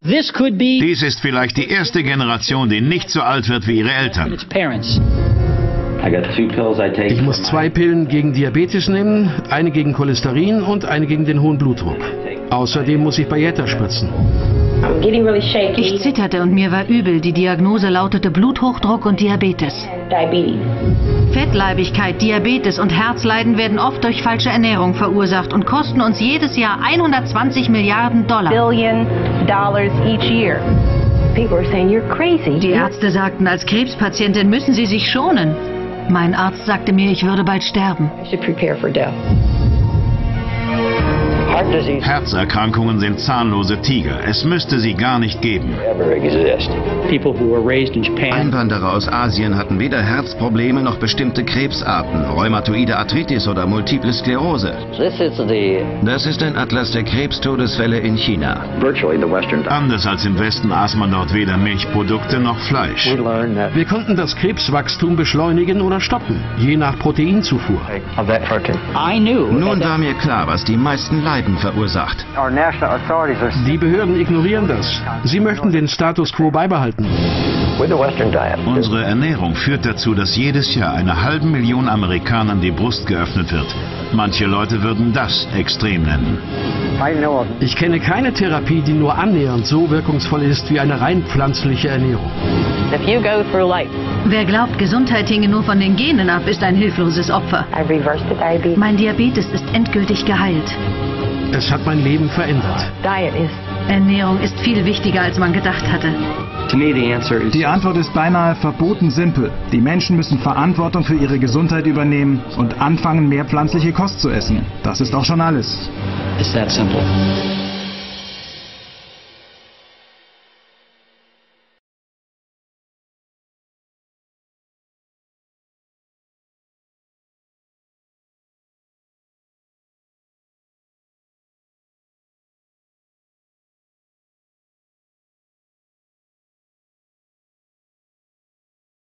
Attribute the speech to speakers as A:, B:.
A: Dies ist vielleicht die erste Generation, die nicht so alt wird wie ihre Eltern.
B: Ich muss 2 Pillen gegen Diabetes nehmen, eine gegen Cholesterin und eine gegen den hohen Blutdruck. Außerdem muss ich Byetta spritzen.
C: Ich zitterte und mir war übel. Die Diagnose lautete Bluthochdruck und Diabetes. Fettleibigkeit, Diabetes und Herzleiden werden oft durch falsche Ernährung verursacht und kosten uns jedes Jahr 120 Milliarden $. Die Ärzte sagten, als Krebspatientin müssen Sie sich schonen. Mein Arzt sagte mir, ich würde bald sterben.
A: Herzerkrankungen sind zahnlose Tiger. Es müsste sie gar nicht geben.
D: Einwanderer aus Asien hatten weder Herzprobleme noch bestimmte Krebsarten, Rheumatoide Arthritis oder Multiple Sklerose. Das ist ein Atlas der Krebstodesfälle in China.
A: Anders als im Westen aß man dort weder Milchprodukte noch Fleisch.
B: Wir konnten das Krebswachstum beschleunigen oder stoppen, je nach Proteinzufuhr.
D: Nun war mir klar, was die meisten Leiden verursacht.
B: Die Behörden ignorieren das. Sie möchten den Status quo beibehalten.
A: Unsere Ernährung führt dazu, dass jedes Jahr 500.000 Amerikanern die Brust geöffnet wird. Manche Leute würden das extrem nennen.
B: Ich kenne keine Therapie, die nur annähernd so wirkungsvoll ist wie eine rein pflanzliche Ernährung.
C: Wer glaubt, Gesundheit hinge nur von den Genen ab, ist ein hilfloses Opfer. Mein Diabetes ist endgültig geheilt.
B: Es hat mein Leben verändert.
C: Ernährung ist viel wichtiger, als man gedacht hatte.
E: Die Antwort ist beinahe verboten simpel. Die Menschen müssen Verantwortung für ihre Gesundheit übernehmen und anfangen, mehr pflanzliche Kost zu essen. Das ist auch schon alles.
F: It's that simple.